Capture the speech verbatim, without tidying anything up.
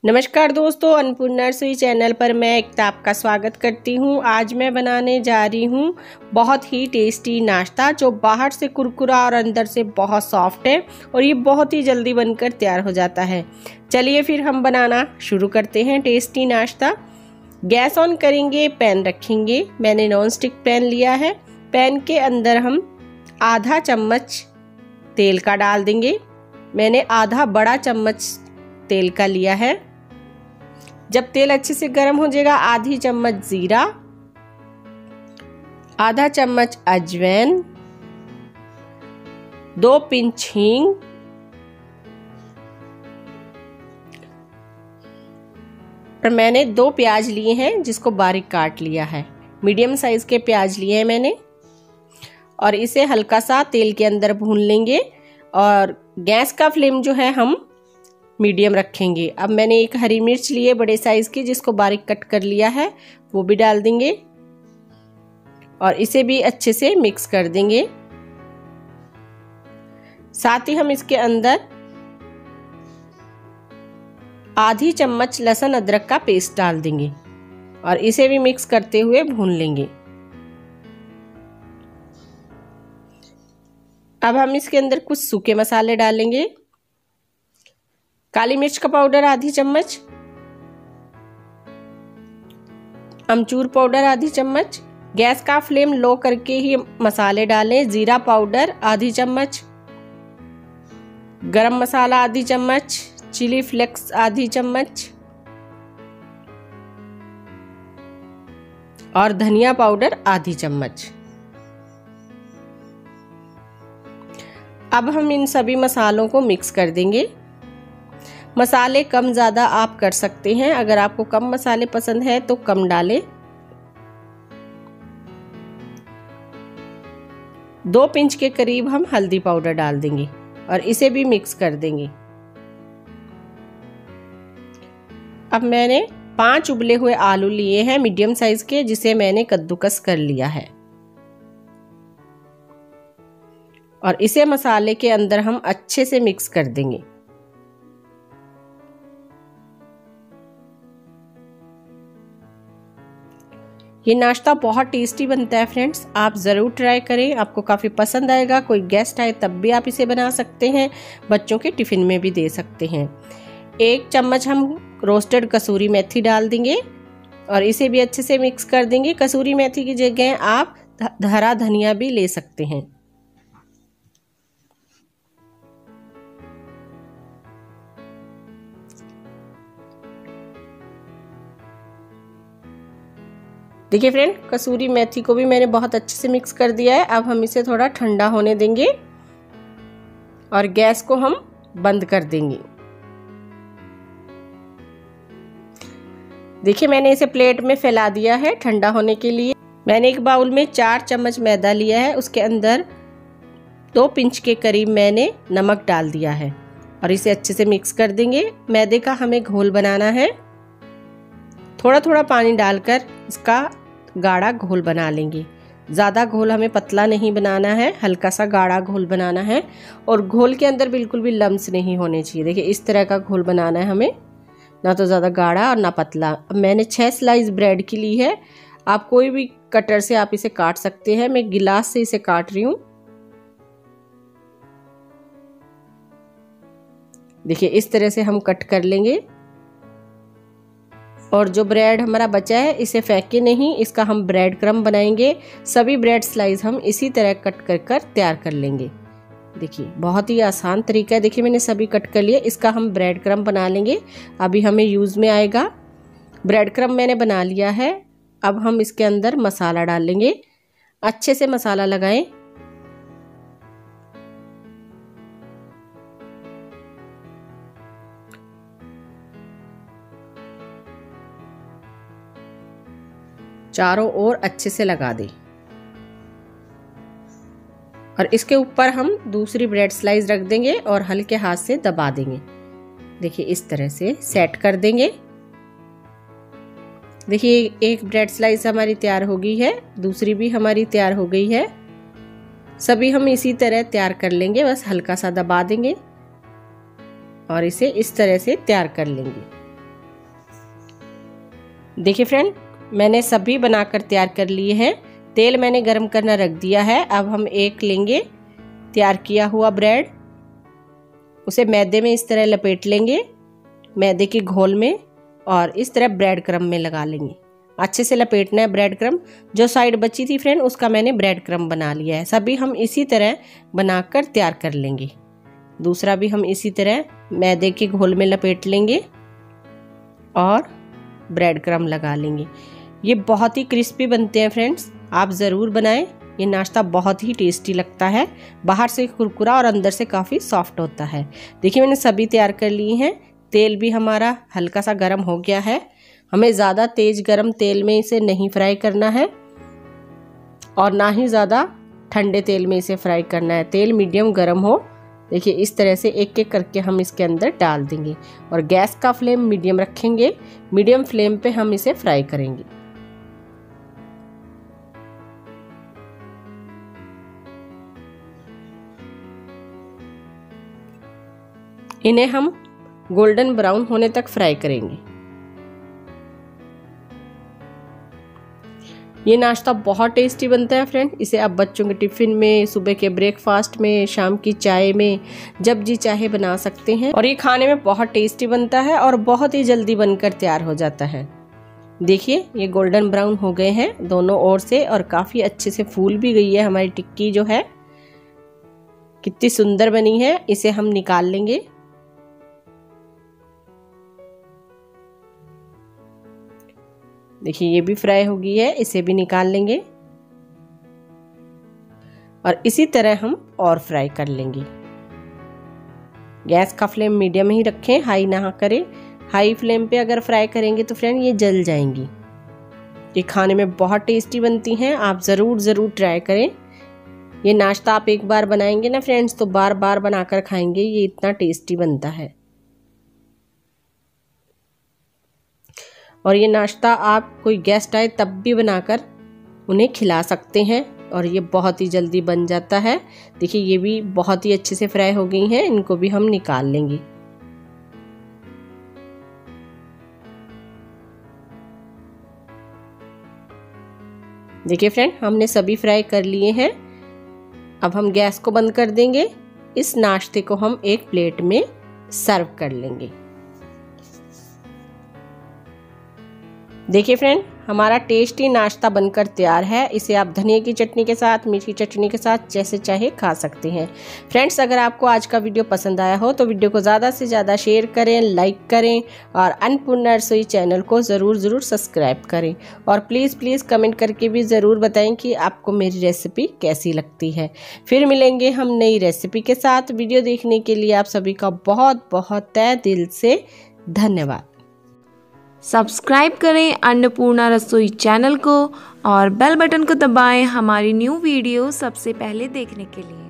नमस्कार दोस्तों, अन्नपूर्णा रसोई चैनल पर मैं एकता आपका स्वागत करती हूँ। आज मैं बनाने जा रही हूँ बहुत ही टेस्टी नाश्ता जो बाहर से कुरकुरा और अंदर से बहुत सॉफ्ट है और ये बहुत ही जल्दी बनकर तैयार हो जाता है। चलिए फिर हम बनाना शुरू करते हैं टेस्टी नाश्ता। गैस ऑन करेंगे, पैन रखेंगे। मैंने नॉन स्टिक पैन लिया है। पैन के अंदर हम आधा चम्मच तेल का डाल देंगे। मैंने आधा बड़ा चम्मच तेल का लिया है। जब तेल अच्छे से गर्म हो जाएगा, आधी चम्मच जीरा, आधा चम्मच अजवाइन, दो पिंच हींग, और मैंने दो प्याज लिए हैं जिसको बारीक काट लिया है। मीडियम साइज के प्याज लिए हैं मैंने, और इसे हल्का सा तेल के अंदर भून लेंगे। और गैस का फ्लेम जो है हम मीडियम रखेंगे। अब मैंने एक हरी मिर्च ली है बड़े साइज की जिसको बारीक कट कर लिया है, वो भी डाल देंगे और इसे भी अच्छे से मिक्स कर देंगे। साथ ही हम इसके अंदर आधी चम्मच लहसुन अदरक का पेस्ट डाल देंगे और इसे भी मिक्स करते हुए भून लेंगे। अब हम इसके अंदर कुछ सूखे मसाले डालेंगे। काली मिर्च का पाउडर आधी चम्मच, अमचूर पाउडर आधी चम्मच। गैस का फ्लेम लो करके ही मसाले डालें। जीरा पाउडर आधी चम्मच, गरम मसाला आधी चम्मच, चिली फ्लेक्स आधी चम्मच और धनिया पाउडर आधी चम्मच। अब हम इन सभी मसालों को मिक्स कर देंगे। मसाले कम ज़्यादा आप कर सकते हैं। अगर आपको कम मसाले पसंद है तो कम डालें। दो पिंच के करीब हम हल्दी पाउडर डाल देंगे और इसे भी मिक्स कर देंगे। अब मैंने पांच उबले हुए आलू लिए हैं मीडियम साइज के, जिसे मैंने कद्दूकस कर लिया है और इसे मसाले के अंदर हम अच्छे से मिक्स कर देंगे। ये नाश्ता बहुत टेस्टी बनता है फ्रेंड्स, आप ज़रूर ट्राई करें, आपको काफ़ी पसंद आएगा। कोई गेस्ट आए तब भी आप इसे बना सकते हैं, बच्चों के टिफ़िन में भी दे सकते हैं। एक चम्मच हम रोस्टेड कसूरी मेथी डाल देंगे और इसे भी अच्छे से मिक्स कर देंगे। कसूरी मेथी की जगह आप हरा धनिया भी ले सकते हैं। देखिए फ्रेंड, कसूरी मेथी को भी मैंने बहुत अच्छे से मिक्स कर दिया है। अब हम इसे थोड़ा ठंडा होने देंगे और गैस को हम बंद कर देंगे। देखिए मैंने इसे प्लेट में फैला दिया है ठंडा होने के लिए। मैंने एक बाउल में चार चम्मच मैदा लिया है, उसके अंदर दो पिंच के करीब मैंने नमक डाल दिया है और इसे अच्छे से मिक्स कर देंगे। मैदे का हमें घोल बनाना है। थोड़ा थोड़ा पानी डालकर इसका गाढ़ा घोल बना लेंगे। ज़्यादा घोल हमें पतला नहीं बनाना है, हल्का सा गाढ़ा घोल बनाना है और घोल के अंदर बिल्कुल भी लम्स नहीं होने चाहिए। देखिए इस तरह का घोल बनाना है हमें, ना तो ज़्यादा गाढ़ा और ना पतला। अब मैंने छः स्लाइस ब्रेड की ली है। आप कोई भी कटर से आप इसे काट सकते हैं। मैं गिलास से इसे काट रही हूँ। देखिए इस तरह से हम कट कर लेंगे और जो ब्रेड हमारा बचा है इसे फेंके नहीं, इसका हम ब्रेड क्रम्ब बनाएंगे। सभी ब्रेड स्लाइस हम इसी तरह कट कर कर तैयार कर लेंगे। देखिए बहुत ही आसान तरीका है। देखिए मैंने सभी कट कर लिए, इसका हम ब्रेड क्रम्ब बना लेंगे, अभी हमें यूज़ में आएगा। ब्रेड क्रम्ब मैंने बना लिया है। अब हम इसके अंदर मसाला डाल लेंगे। अच्छे से मसाला लगाएं। चारों ओर अच्छे से लगा दें और इसके ऊपर हम दूसरी ब्रेड स्लाइस रख देंगे और हल्के हाथ से दबा देंगे। देखिए इस तरह से सेट कर देंगे। देखिए एक ब्रेड स्लाइस हमारी तैयार हो गई है, दूसरी भी हमारी तैयार हो गई है। सभी हम इसी तरह तैयार कर लेंगे, बस हल्का सा दबा देंगे और इसे इस तरह से तैयार कर लेंगे। देखिए फ्रेंड, मैंने सभी बनाकर तैयार कर लिए हैं। तेल मैंने गरम करना रख दिया है। अब हम एक लेंगे तैयार किया हुआ ब्रेड, उसे मैदे में इस तरह लपेट लेंगे, मैदे के घोल में, और इस तरह ब्रेड क्रम्ब में लगा लेंगे। अच्छे से लपेटना है ब्रेड क्रम्ब। जो साइड बची थी फ्रेंड, उसका मैंने ब्रेड क्रम्ब बना लिया है। सभी हम इसी तरह बनाकर तैयार कर लेंगे। दूसरा भी हम इसी तरह मैदे के घोल में लपेट लेंगे और ब्रेड क्रम्ब लगा लेंगे। ये बहुत ही क्रिस्पी बनते हैं फ्रेंड्स, आप ज़रूर बनाएं। ये नाश्ता बहुत ही टेस्टी लगता है, बाहर से कुरकुरा और अंदर से काफ़ी सॉफ्ट होता है। देखिए मैंने सभी तैयार कर लिए हैं। तेल भी हमारा हल्का सा गर्म हो गया है। हमें ज़्यादा तेज गर्म तेल में इसे नहीं फ्राई करना है और ना ही ज़्यादा ठंडे तेल में इसे फ्राई करना है। तेल मीडियम गर्म हो। देखिए इस तरह से एक एक करके हम इसके अंदर डाल देंगे और गैस का फ्लेम मीडियम रखेंगे। मीडियम फ्लेम पे हम इसे फ्राई करेंगे। इन्हें हम गोल्डन ब्राउन होने तक फ्राई करेंगे। ये नाश्ता बहुत टेस्टी बनता है फ्रेंड। इसे आप बच्चों के टिफ़िन में, सुबह के ब्रेकफास्ट में, शाम की चाय में, जब जी चाहे बना सकते हैं। और ये खाने में बहुत टेस्टी बनता है और बहुत ही जल्दी बनकर तैयार हो जाता है। देखिए ये गोल्डन ब्राउन हो गए हैं दोनों ओर से और काफ़ी अच्छे से फूल भी गई है हमारी टिक्की जो है। कितनी सुंदर बनी है। इसे हम निकाल लेंगे। देखिए ये भी फ्राई हो गई है, इसे भी निकाल लेंगे और इसी तरह हम और फ्राई कर लेंगे। गैस का फ्लेम मीडियम ही रखें, हाई ना करें। हाई फ्लेम पे अगर फ्राई करेंगे तो फ्रेंड ये जल जाएंगी। ये खाने में बहुत टेस्टी बनती हैं, आप ज़रूर ज़रूर ट्राई करें। ये नाश्ता आप एक बार बनाएंगे ना फ्रेंड्स तो बार बार बनाकर खाएंगे, ये इतना टेस्टी बनता है। और ये नाश्ता आप कोई गेस्ट आए तब भी बनाकर उन्हें खिला सकते हैं और ये बहुत ही जल्दी बन जाता है। देखिए ये भी बहुत ही अच्छे से फ्राई हो गई हैं, इनको भी हम निकाल लेंगे। देखिए फ्रेंड, हमने सभी फ्राई कर लिए हैं। अब हम गैस को बंद कर देंगे। इस नाश्ते को हम एक प्लेट में सर्व कर लेंगे। देखिए फ्रेंड, हमारा टेस्टी नाश्ता बनकर तैयार है। इसे आप धनिया की चटनी के साथ, मीठी चटनी के साथ जैसे चाहे खा सकते हैं। फ्रेंड्स, अगर आपको आज का वीडियो पसंद आया हो तो वीडियो को ज़्यादा से ज़्यादा शेयर करें, लाइक करें और अन्नपूर्णा रसोई चैनल को ज़रूर ज़रूर सब्सक्राइब करें। और प्लीज़ प्लीज़ कमेंट करके भी ज़रूर बताएं कि आपको मेरी रेसिपी कैसी लगती है। फिर मिलेंगे हम नई रेसिपी के साथ। वीडियो देखने के लिए आप सभी का बहुत बहुत तहे दिल से धन्यवाद। सब्सक्राइब करें अन्नपूर्णा रसोई चैनल को और बेल बटन को दबाएं हमारी न्यू वीडियो सबसे पहले देखने के लिए।